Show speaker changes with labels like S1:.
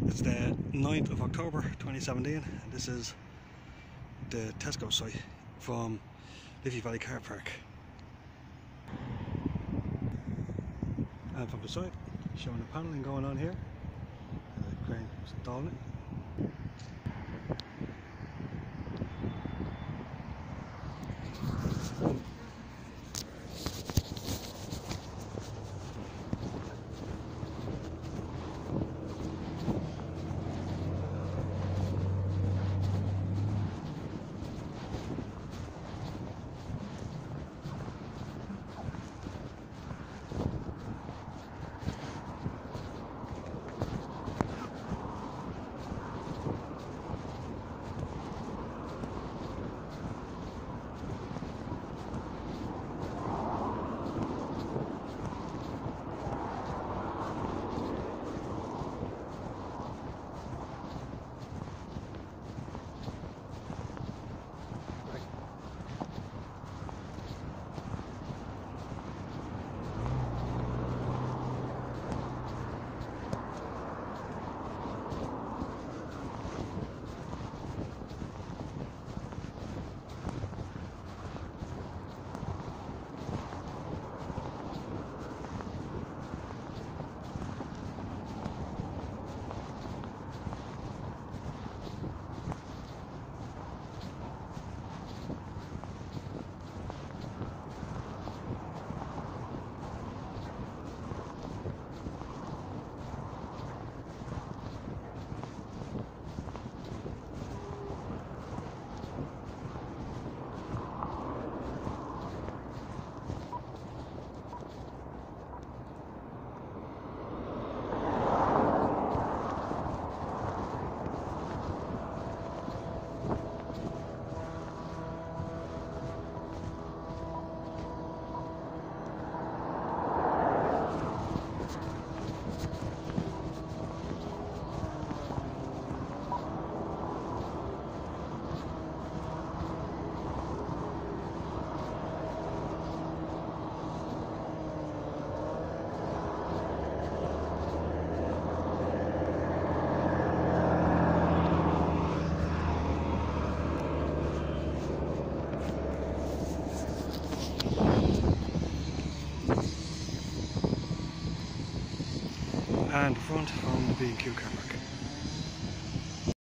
S1: It's the 9th of October 2017 and this is the Tesco site from Liffey Valley Car Park. And from the site, showing the panelling going on here. The crane is installing it. And the front from the B&Q car park.